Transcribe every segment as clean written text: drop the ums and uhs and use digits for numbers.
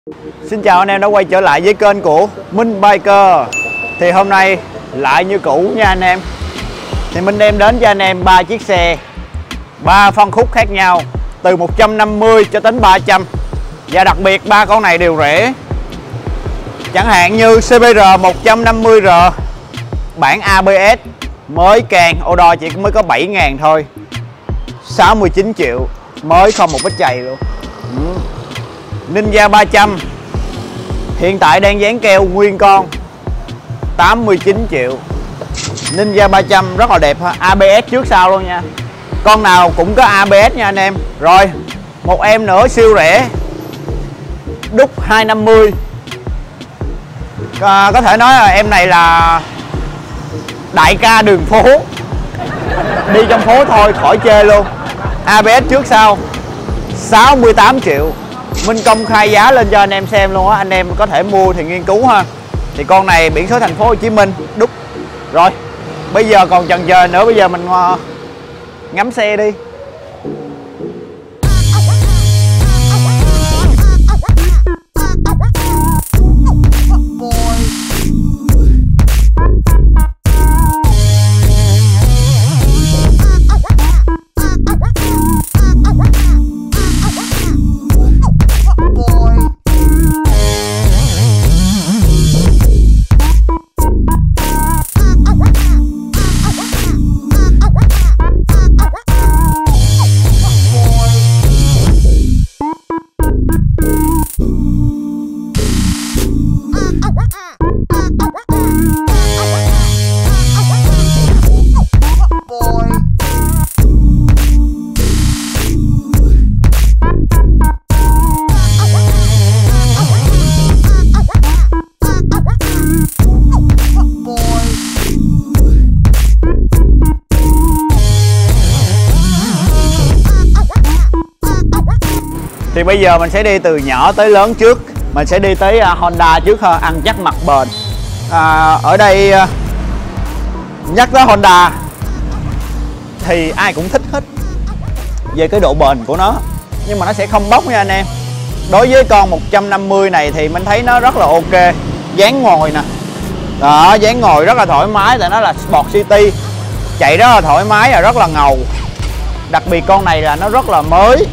Xin chào anh em đã quay trở lại với kênh của Minh Biker. Thì hôm nay lại như cũ nha anh em. Thì Minh đem đến cho anh em 3 chiếc xe 3 phân khúc khác nhau, từ 150 cho đến 300. Và đặc biệt 3 con này đều rẻ. Chẳng hạn như CBR 150R bản ABS mới càng Odo chỉ mới có 7.000 thôi, 69 triệu mới, không một vết chày luôn. Ninja 300 hiện tại đang dán keo nguyên con, 89 triệu. Ninja 300 rất là đẹp ha, ABS trước sau luôn nha, con nào cũng có ABS nha anh em. Rồi một em nữa siêu rẻ, Đúc 250. Có thể nói là em này là đại ca đường phố, đi trong phố thôi khỏi chê luôn. ABS trước sau, 68 triệu. Minh công khai giá lên cho anh em xem luôn á, anh em có thể mua thì nghiên cứu ha. Thì con này biển số thành phố Hồ Chí Minh, Đúc. Rồi bây giờ còn chần chờ nữa, bây giờ mình ngắm xe đi. Thì bây giờ mình sẽ đi từ nhỏ tới lớn trước. Mình sẽ đi tới Honda trước ha, ăn chắc mặc bền. Ở đây nhắc tới Honda thì ai cũng thích hết về cái độ bền của nó, nhưng mà nó sẽ không bốc nha anh em. Đối với con 150 này thì mình thấy nó rất là ok. Dáng ngồi nè, đó, dáng ngồi rất là thoải mái, tại nó là Sport City, chạy rất là thoải mái và rất là ngầu. Đặc biệt con này là nó rất là mới,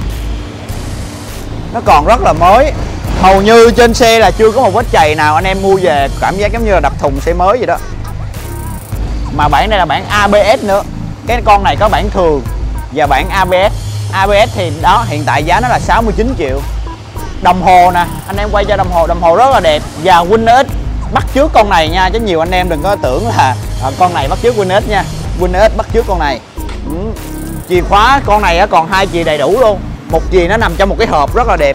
nó còn rất là mới, hầu như trên xe là chưa có một vết chày nào. Anh em mua về cảm giác giống như là đập thùng xe mới vậy đó. Mà bản này là bản ABS nữa, cái con này có bản thường và bản ABS. ABS thì đó, hiện tại giá nó là 69 triệu. Đồng hồ nè, anh em quay cho đồng hồ rất là đẹp. Và WinX bắt chước con này nha, chứ nhiều anh em đừng có tưởng là con này bắt chước WinX nha. WinX bắt chước con này. Chìa khóa con này còn 2 chìa đầy đủ luôn, một chìa nó nằm trong một cái hộp rất là đẹp,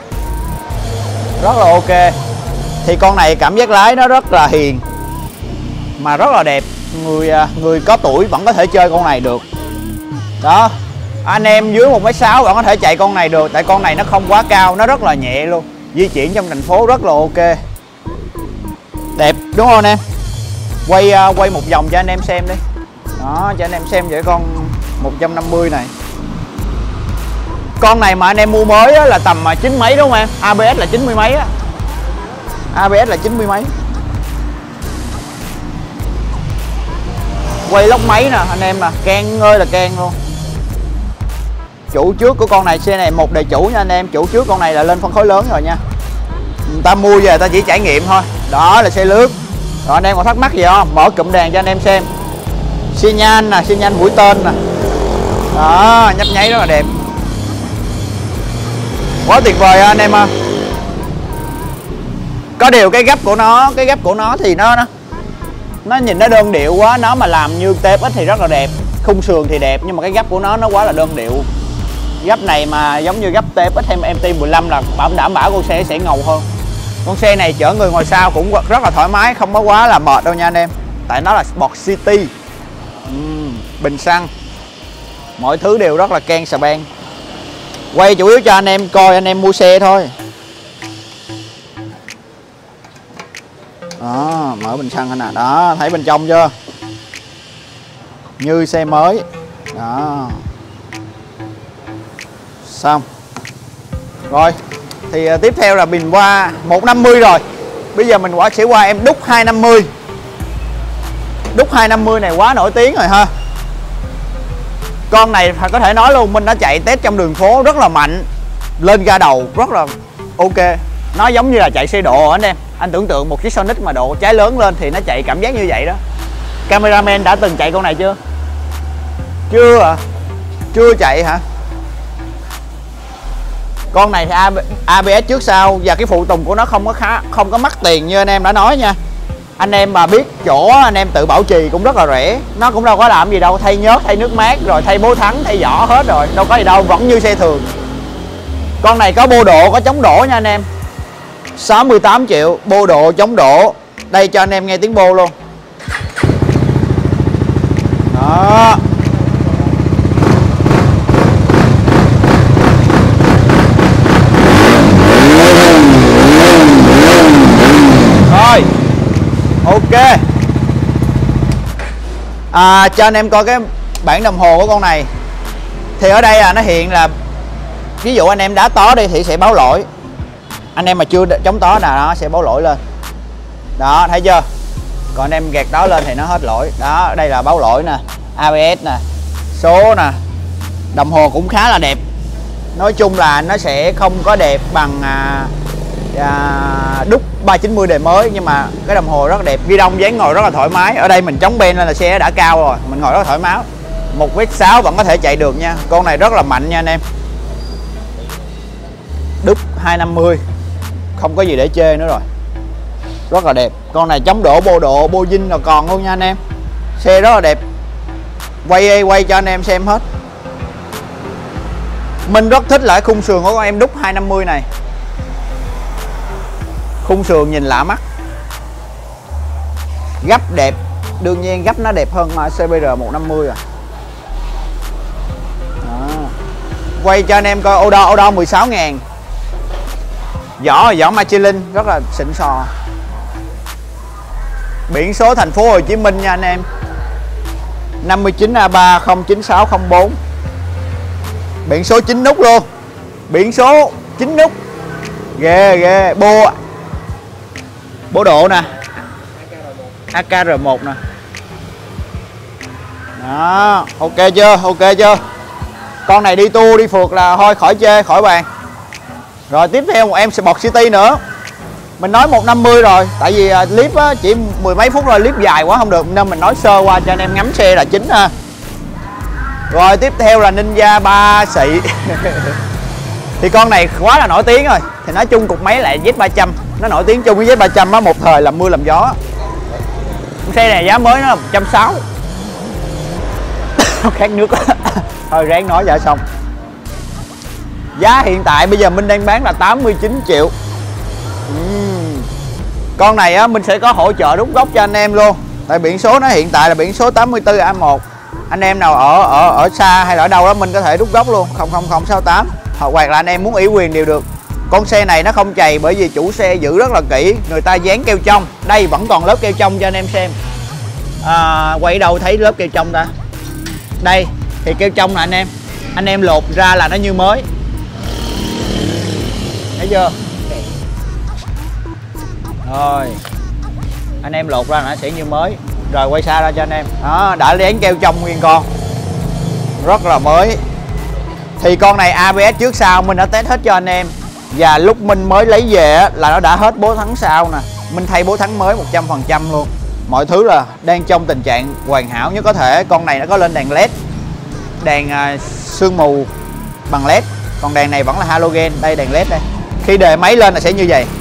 rất là ok. Thì con này cảm giác lái nó rất là hiền mà rất là đẹp, người có tuổi vẫn có thể chơi con này được đó. Anh em dưới 1m6 vẫn có thể chạy con này được, tại con này nó không quá cao, nó rất là nhẹ luôn, di chuyển trong thành phố rất là ok, đẹp đúng không anh em? Quay một vòng cho anh em xem đi đó, cho anh em xem về con 150 này. Con này mà anh em mua mới á, là tầm 9 mấy đúng không em? ABS là 90 mấy á. ABS là 90 mấy. Quay lốc máy nè anh em nè, can ơi là can luôn. Chủ trước của con này, xe này một đời chủ nha anh em. Chủ trước con này là lên phân khối lớn rồi nha. Người ta mua về người ta chỉ trải nghiệm thôi. Đó là xe lướt. Rồi anh em còn thắc mắc gì không? Mở cụm đèn cho anh em xem. Xi nhan nè, xi nhan mũi tên nè. Đó, nhấp nháy rất là đẹp, quá tuyệt vời anh em ơi. Có điều cái gấp của nó thì nó nhìn nó đơn điệu quá. Nó mà làm như TFX thì rất là đẹp, khung sườn thì đẹp, nhưng mà cái gấp của nó quá là đơn điệu. Gấp này mà giống như gấp TFX hay MT-15 là đảm bảo con xe sẽ ngầu hơn. Con xe này chở người ngồi sau cũng rất là thoải mái, không có quá là mệt đâu nha anh em, tại nó là Sport City. Bình xăng, mọi thứ đều rất là can xà beng. Quay chủ yếu cho anh em coi, anh em mua xe thôi. Đó, mở bình xăng nè, đó, thấy bên trong chưa? Như xe mới. Đó. Xong. Rồi, Thì tiếp theo là mình qua 150 rồi. Bây giờ mình sẽ qua em đúc 250. Đúc 250 này quá nổi tiếng rồi ha. Con này có thể nói luôn, mình đã chạy test trong đường phố rất là mạnh. Lên ga đầu rất là ok. Nó giống như là chạy xe độ anh em. Anh tưởng tượng một chiếc Sonic mà độ trái lớn lên thì nó chạy cảm giác như vậy đó. Cameraman đã từng chạy con này chưa? Chưa à? Chưa chạy hả? Con này thì ABS trước sau và cái phụ tùng của nó không có mắc tiền như anh em đã nói nha. Anh em mà biết chỗ anh em tự bảo trì cũng rất là rẻ. Nó cũng đâu có làm gì đâu, thay nhớt, thay nước mát, rồi thay bố thắng, thay vỏ hết rồi, đâu có gì đâu, vẫn như xe thường. Con này có bô độ, có chống đổ nha anh em. 68 triệu, bô độ, chống đổ. Đây cho anh em nghe tiếng bô luôn. Đó. Rồi. Ok. Cho anh em coi cái bảng đồng hồ của con này. Thì ở đây là nó hiện là, ví dụ anh em đá tó đi thì sẽ báo lỗi. Anh em mà chưa chống tó là nó sẽ báo lỗi lên. Đó, thấy chưa? Còn anh em gạt đó lên thì nó hết lỗi. Đó, đây là báo lỗi nè, ABS nè, số nè. Đồng hồ cũng khá là đẹp. Nói chung là nó sẽ không có đẹp bằng đúc 390 đời mới, nhưng mà cái đồng hồ rất là đẹp. Ghi đông dáng ngồi rất là thoải mái. Ở đây mình chống ben lên là xe đã cao rồi, mình ngồi rất là thoải mái. 1m6 vẫn có thể chạy được nha. Con này rất là mạnh nha anh em. Đúc 250, không có gì để chê nữa rồi. Rất là đẹp. Con này chống đổ, bô độ, bô dinh là còn luôn nha anh em. Xe rất là đẹp. Quay cho anh em xem hết. Mình rất thích lại khung sườn của con em đúc 250 này. Khung sườn nhìn lạ mắt. Gấp đẹp. Đương nhiên gấp nó đẹp hơn CBR 150 rồi. Đó. Quay cho anh em coi ô đo 16.000. Vỏ Michelin rất là xịn sò. Biển số thành phố Hồ Chí Minh nha anh em. 59A309604. Biển số 9 nút luôn. Biển số 9 nút. Ghê. Bố độ nè, AKR1 nè. Đó, ok chưa? Con này đi tour đi phượt là thôi khỏi chê, khỏi bàn. Rồi tiếp theo một em Sport City nữa. Mình nói 150 rồi, tại vì clip á, chỉ mười mấy phút rồi, clip dài quá không được nên mình nói sơ qua cho anh em ngắm xe là chính ha. Rồi tiếp theo là Ninja 3 xị. Thì con này quá là nổi tiếng rồi. Thì nói chung cục máy lại Z300, nó nổi tiếng chung với Z300 á, một thời làm mưa làm gió. Xe này giá mới nó là 160. Khát nước. Thôi ráng nói vậy xong. Giá hiện tại bây giờ mình đang bán là 89 triệu. Con này á, mình sẽ có hỗ trợ đúc gốc cho anh em luôn. Tại biển số nó hiện tại là biển số 84A1. Anh em nào ở xa hay là ở đâu đó mình có thể đúc gốc luôn, 00068. Hoặc là anh em muốn ủy quyền đều được. Con xe này nó không chày bởi vì chủ xe giữ rất là kỹ. Người ta dán keo trong. Đây vẫn còn lớp keo trong cho anh em xem. Quay đầu thấy lớp keo trong ta. Đây thì keo trong nè anh em lột ra là nó như mới. Thấy chưa? Rồi anh em lột ra là nó sẽ như mới. Rồi quay xa ra cho anh em. Đó, đã dán keo trong nguyên con. Rất là mới. Thì con này ABS trước sau mình đã test hết cho anh em. Và lúc mình mới lấy về là nó đã hết bố thắng sau nè. Mình thay bố thắng mới 100% luôn. Mọi thứ là đang trong tình trạng hoàn hảo nhất có thể. Con này nó có lên đèn LED, đèn sương mù bằng LED. Còn đèn này vẫn là halogen. Đây đèn LED đây. Khi đề máy lên là sẽ như vậy.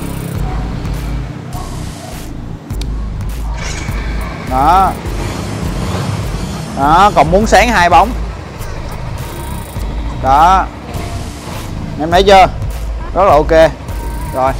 Đó. Đó, còn muốn sáng hai bóng. Đó. Em thấy chưa? Rất là ok. Rồi.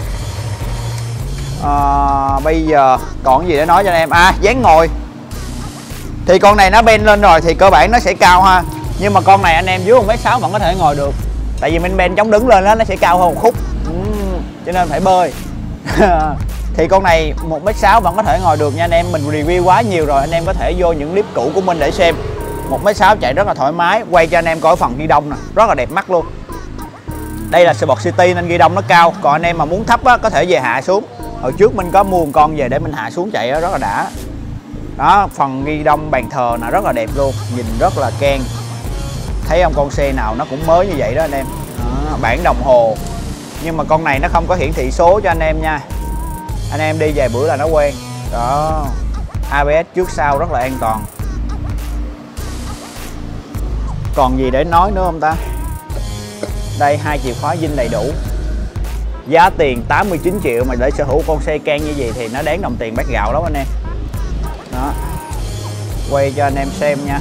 Bây giờ còn gì để nói cho anh em? Dáng ngồi. Thì con này nó ben lên rồi thì cơ bản nó sẽ cao ha. Nhưng mà con này anh em dưới 1m6 vẫn có thể ngồi được. Tại vì mình ben chống đứng lên đó, nó sẽ cao hơn một khúc. Cho nên phải bơi. Thì con này 1m6 vẫn có thể ngồi được nha anh em. Mình review quá nhiều rồi, anh em có thể vô những clip cũ của mình để xem. 1m6 chạy rất là thoải mái. Quay cho anh em coi phần ghi đông nè, rất là đẹp mắt luôn. Đây là Sport City nên ghi đông nó cao, còn anh em mà muốn thấp á, có thể về hạ xuống. Hồi trước mình có mua một con về để mình hạ xuống chạy đó, rất là đã. Đó, phần ghi đông bàn thờ là rất là đẹp luôn, nhìn rất là keng. Thấy không, con xe nào nó cũng mới như vậy đó anh em. Đó, bảng đồng hồ. Nhưng mà con này nó không có hiển thị số cho anh em nha. Anh em đi vài bữa là nó quen. Đó, ABS trước sau rất là an toàn. Còn gì để nói nữa không ta? Đây, 2 chìa khóa zin đầy đủ. Giá tiền 89 triệu mà để sở hữu con xe can như vậy thì nó đáng đồng tiền bát gạo lắm anh em. Đó, quay cho anh em xem nha.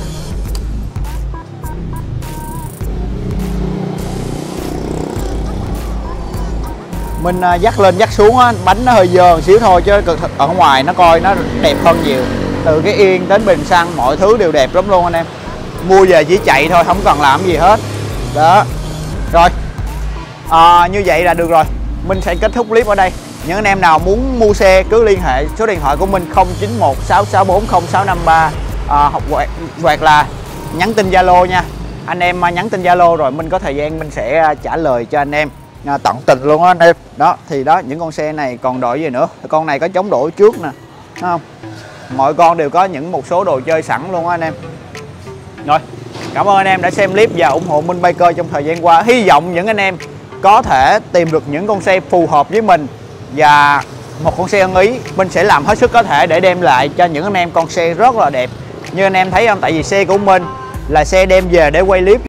Mình dắt lên dắt xuống á, bánh nó hơi dơ một xíu thôi chứ ở ngoài nó coi nó đẹp hơn nhiều. Từ cái yên đến bình xăng mọi thứ đều đẹp lắm luôn anh em. Mua về chỉ chạy thôi, không cần làm gì hết. Đó. Rồi, như vậy là được rồi. Mình sẽ kết thúc clip ở đây. Những anh em nào muốn mua xe cứ liên hệ số điện thoại của mình 0916640653 hoặc là nhắn tin Zalo nha. Anh em nhắn tin Zalo rồi mình có thời gian mình sẽ trả lời cho anh em tận tình luôn á anh em. Đó, thì đó, những con xe này còn đổi gì nữa. Con này có chống đổ trước nè, thấy không? Mọi con đều có một số đồ chơi sẵn luôn á anh em. Rồi, cảm ơn anh em đã xem clip và ủng hộ Minh Biker trong thời gian qua. Hy vọng những anh em có thể tìm được những con xe phù hợp với mình và một con xe ưng ý. Mình sẽ làm hết sức có thể để đem lại cho những anh em con xe rất là đẹp như anh em thấy không. Tại vì xe của mình là xe đem về để quay clip